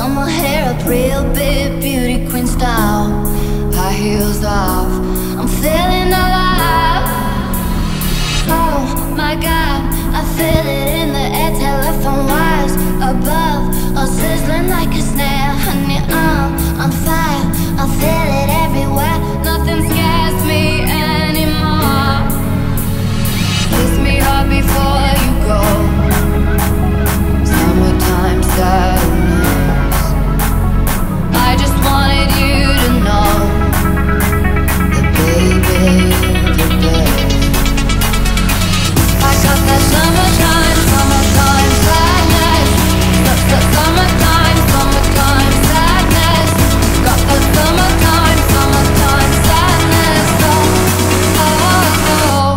my hair up real big, beauty queen style. High heels off, I'm feeling alive. Oh my God, I feel it in the air. Telephone wires above, all sizzling like a snare. Honey, I'm on fire, I feel it everywhere. Nothing scares me anymore. Kiss me hard before you go. Summertime sadness. I just wanted you to know that baby, you're the best. I got that summertime, summertime sadness. Summertime, summertime sadness. Got that summertime, summertime sadness. Oh, oh, oh.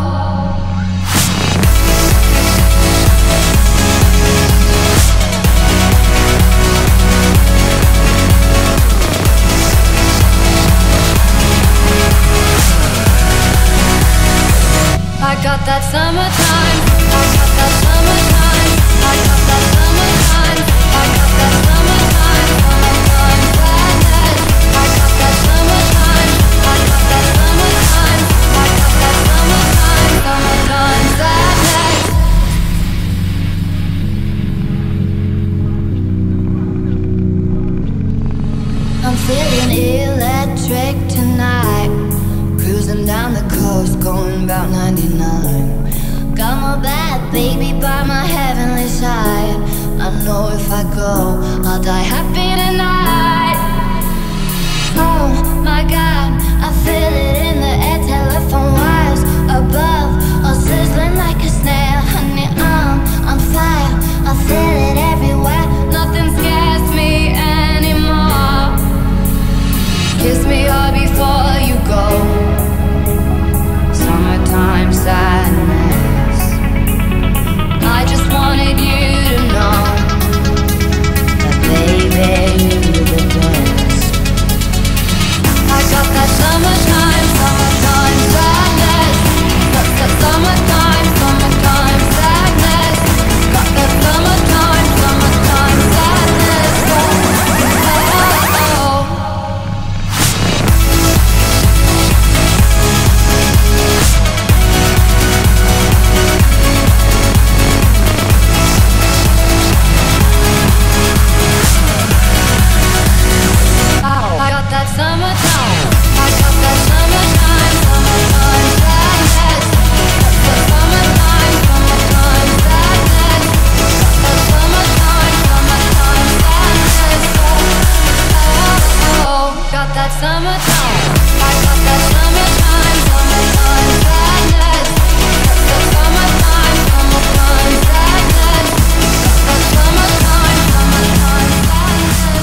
I got that summertime, I got that summertime, I got that summertime, I got that summertime, summertime sadness. I got that summertime, I got that summertime, I got that summertime, summertime sadness. I'm feeling electric tonight. Cruising down the coast, going about 99. Got my bad baby by my heavenly side. I know if I go, I'll die happy tonight. Oh my God, I feel it in the air. Telephone wires above, all sizzling like a snare. Honey, I'm on fire, I feel it everywhere. Nothing scares me anymore. Kiss me hard before you go. Summertime sadness. I just wanted you to know that baby, you're the best. I got that summertime, summertime sadness. Summertime, summertime sadness. Got that summertime, summertime sadness. Oh, oh, oh. I got that summertime, I got that summertime, summertime sadness. Summertime, summertime sadness. That summertime, summertime sadness. Oh, oh, got that summertime, I got that summertime, summertime sadness. Summertime, summertime sadness. That summertime, summertime sadness.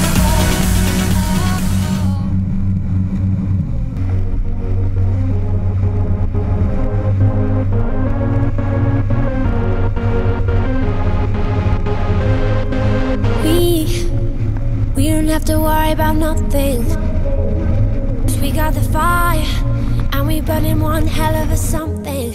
We don't have to worry about nothing. 'Cause we got the fire, and we burning one hell of a something.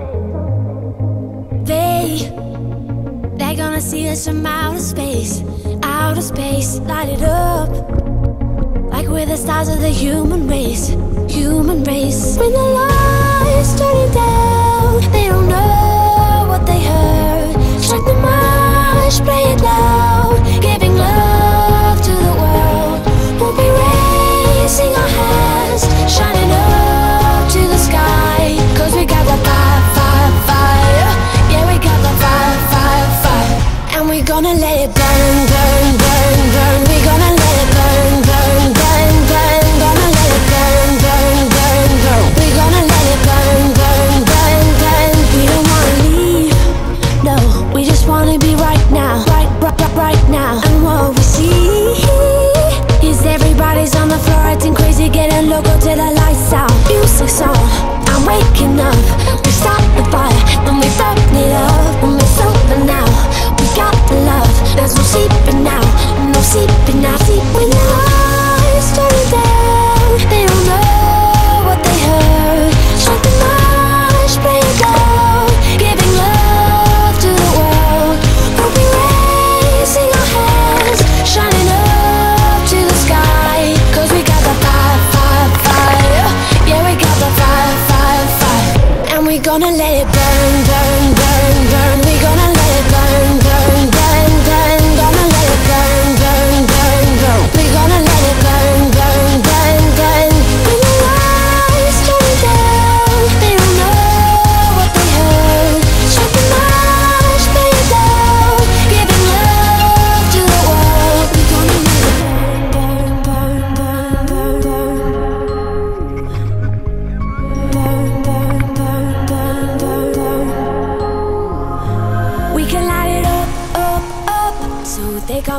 They're gonna see us from outer space, light it up. Like we're the stars of the human race. When the lights turning down, they don't know what they heard. Strike the march, play it loud, giving love to the world. We'll be raising our hands, shining up to the sky. 'Cause we got the fire, fire, fire. Yeah, we got the fire, fire, fire. And we're gonna let it burn, burn, burn, burn. We're gonna let it burn, burn, burn, burn. Gonna let it burn, burn, burn, burn. We're gonna let it burn, burn, burn, burn. We don't wanna leave, no. We just wanna be right now, right now. And what we see is everybody's on the floor acting crazy, getting loco till the lights out. Music's on, I'm waking up. We start the fire, and we burn it up. When we're sober now, we got the love. There's no sleeping now, no sleeping now. Sleep when the lights turn down, they don't know what they heard. Strike the march, play it loud, giving love to the world. We'll be raising our hands, shining up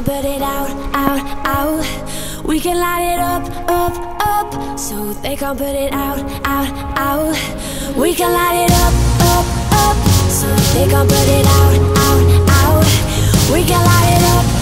can't put it out, out, out. We can light it up, up, up, so they can't put it out, out, out. We can light it up, up, so they can't put it out, out, out. We can light it up.